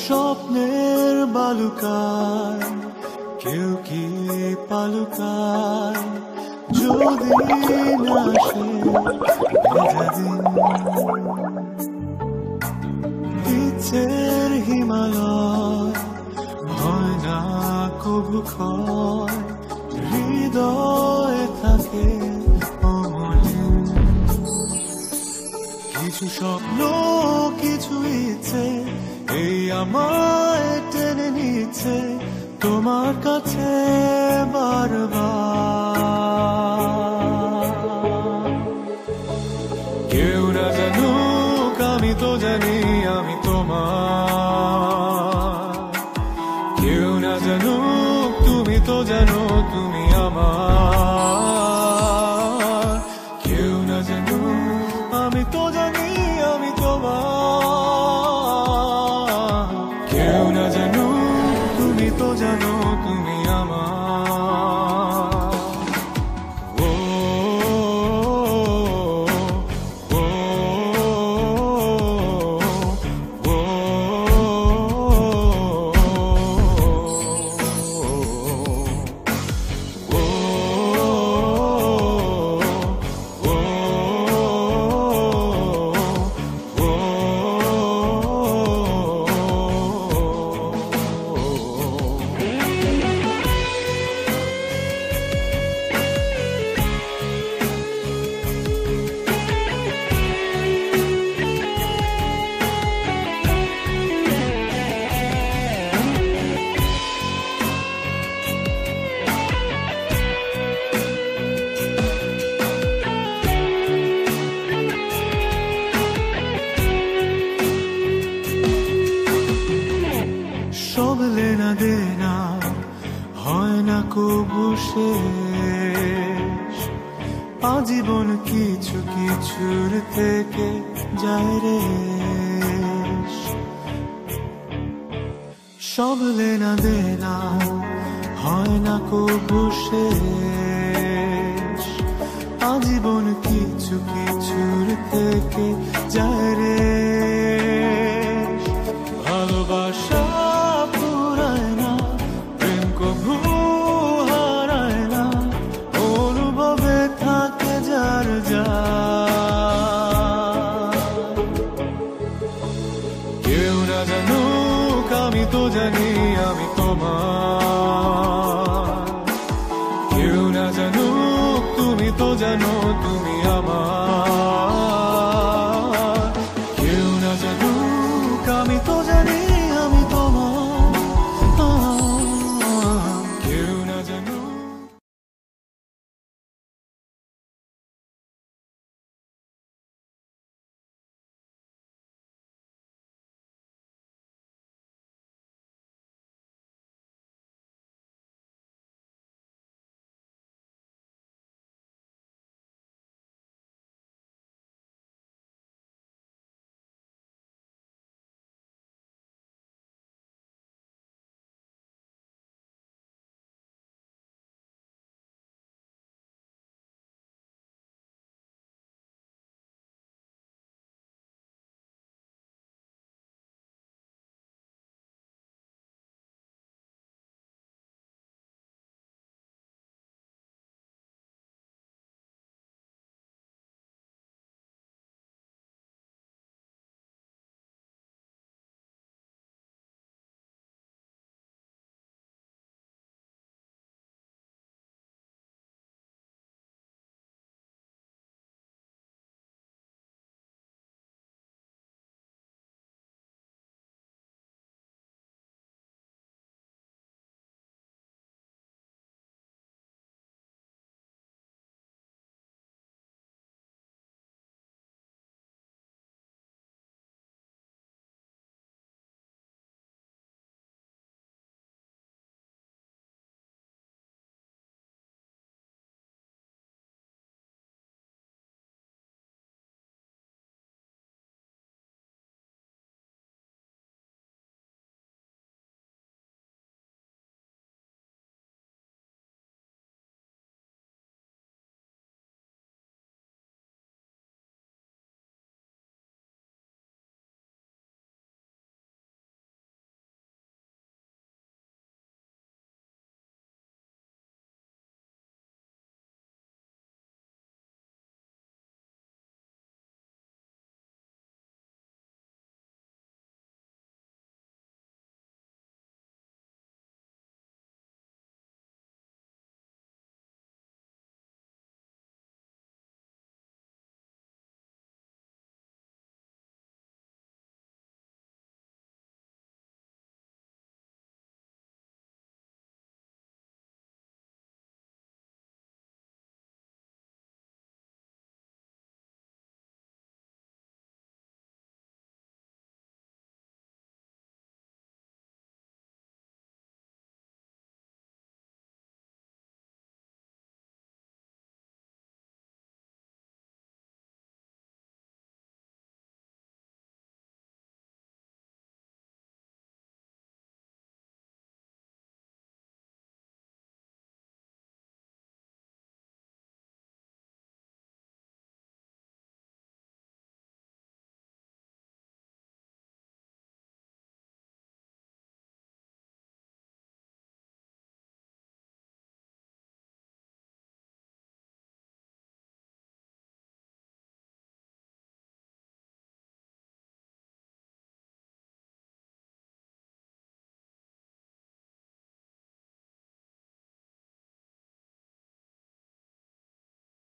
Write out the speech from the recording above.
স্বপ্নের বালুকায় কেউ কি পালুকায় যদি না সে ভেজা দিন ইচ্ছের হিমালয় হয় না কবু ক্ষয় হৃদয় থাকে অমলিন কিছু স্বপ্ন কিছু ইচ্ছে এই আমায় টেনে নিচ্ছে তোমার কাছে বারবার কেউ না জানুক আমি তো জানি আমি তোমার কেউ না জানুক তুমি তো জানো তুমি আমার কেউ না জানুক আমি তো জানি আমি তোমার কেউ না জানুক তুমি তো জানো তুমি আমার ও ও ও সব লেনা দেনা হয় না কবু শেষ আজীবন কিছু কিছুর থেকে যায় রে সব লেনা দেনা হয় না কবু শেষ আজীবন কিছু কিছুর থেকে যায় রে ভালোবাসা কেউ না জানুক আমি তো জানি আমি তোমার কেউ না জানুক তুমি তো জানো তুমি আমার কেউ না জানুক আমি তো জানি